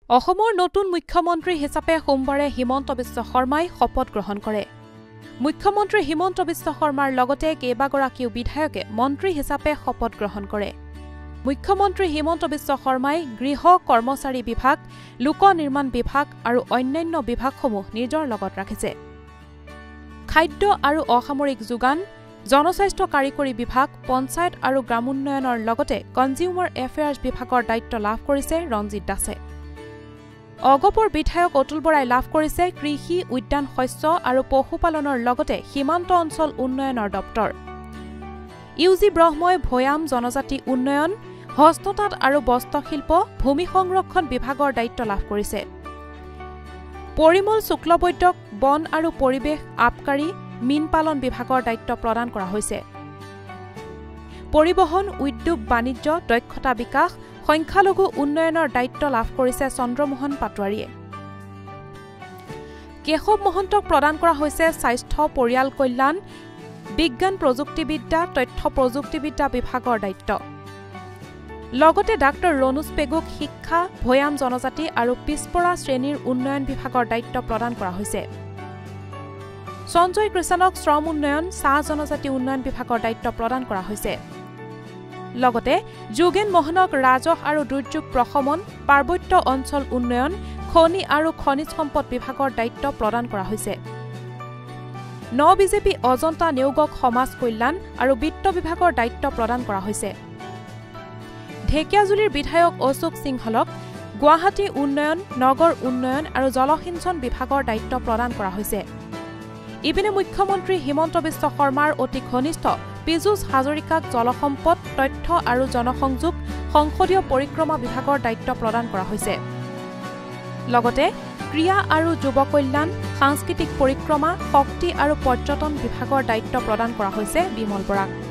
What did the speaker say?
অসমৰ নতুন মুখ্যমন্ত্ৰী হিচাপে সোমবাৰে হিমন্ত বিশ্ব শৰ্মাই শপত গ্ৰহণ কৰে। মুখ্যমন্ত্ৰী হিমন্ত বিশ্ব শৰ্মাৰ লগতে কেইবাগৰাকীও বিধায়কে মন্ত্ৰী হিচাপে শপত গ্ৰহণ কৰে। মুখ্যমন্ত্ৰী হিমন্ত বিশ্ব শৰ্মাই গৃহ কৰ্মচাৰী বিভাগ, লোক নিৰ্মাণ বিভাগ আৰু অন্যান্য বিভাগসমূহ নিজৰ লগত ৰাখিছে। খাদ্য আৰু অসামৰিক যোগান, জনস্বাস্থ্য কাৰিকৰী বিভাগ, পঞ্চায়ত আৰু গ্ৰামোন্নয়নৰ লগতে কনজিউমাৰ এফেয়াৰ্ছ বিভাগৰ দায়িত্ব লাভ কৰিছে ৰঞ্জিত দাসে। অগপৰ বিধায়ক অতুল বৰাই লাভ কৰিছে কৃষি, উদ্যান শস্য আৰু পশুপালনৰ লগতে সীমান্ত অঞ্চল উন্নয়নৰ দপ্তৰ। ইউজি ব্ৰহ্মই ভৈয়াম জনজাতি উন্নয়ন, হস্ততাঁত আৰু বস্ত্ৰশিল্প, ভূমি সংৰক্ষণ বিভাগৰ দায়িত্ব লাভ কৰিছে। পৰিমল শুক্লবৈদ্যক বন আৰু পৰিৱেশ আবকাৰী, মীন পালন বিভাগৰ দায়িত্ব প্ৰদান কৰা হৈছে। পৰিবহণ, উদ্যোগ বাণিজ্য, দক্ষতা বিকাশ, সংখ্যালঘু উন্নয়নৰ দায়িত্ব লাভ কৰিছে চন্দ্ৰমোহন পাটোৱাৰীয়ে। কেশৱ মহন্তক প্ৰদান কৰা হৈছে স্বাস্থ্য, পৰিয়াল কল্যাণ, বিজ্ঞান প্ৰযুক্তিবিদ্যা, তথ্য প্ৰযুক্তিবিদ্যা বিভাগৰ দায়িত্ব। লগতে ডাঃ ৰণোজ পেগুক শিক্ষা, ভৈয়াম জনজাতি আৰু পিছপৰা শ্ৰেণীৰ উন্নয়ন বিভাগৰ দায়িত্ব প্ৰদান কৰা হৈছে। সঞ্জয় কৃষণক শ্ৰম উন্নয়ন, চাহ জনজাতি উন্নয়ন বিভাগৰ দায়িত্ব প্ৰদান কৰা হৈছে। লগতে যোগেন মোহনক ৰাজহ আৰু দুৰ্যোগ প্ৰশমন, পাৰ্বত্য অঞ্চল উন্নয়ন, খনি আৰু খনিজ সম্পদ বিভাগৰ দায়িত্ব প্ৰদান কৰা হৈছে। বিজেপি অজন্তা নেওগক সমাজ কল্যাণ আৰু বিত্ত বিভাগৰ দায়িত্ব প্ৰদান কৰা হৈছে। ঢেকিয়াজুলিৰ বিধায়ক অশোক সিংহলক গুৱাহাটী উন্নয়ন, নগৰ উন্নয়ন আৰু জলসিঞ্চন বিভাগৰ দায়িত্ব প্ৰদান কৰা হৈছে। ইপিনে মুখ্যমন্ত্ৰী হিমন্ত বিশ্ব শৰ্মাৰ অতি ঘনিষ্ঠ পীযুষ হাজৰিকাক জলসম্পদ, তথ্য আৰু জনসংযোগ, সংসদীয় পৰিক্ৰমা বিভাগৰ দায়িত্ব প্ৰদান কৰা হৈছে। লগতে ক্ৰীড়া আৰু যুৱ কল্যাণ, সাংস্কৃতিক পৰিক্ৰমা, শক্তি আৰু পৰ্যটন বিভাগৰ দায়িত্ব প্ৰদান কৰা হৈছে বিমল বৰাক।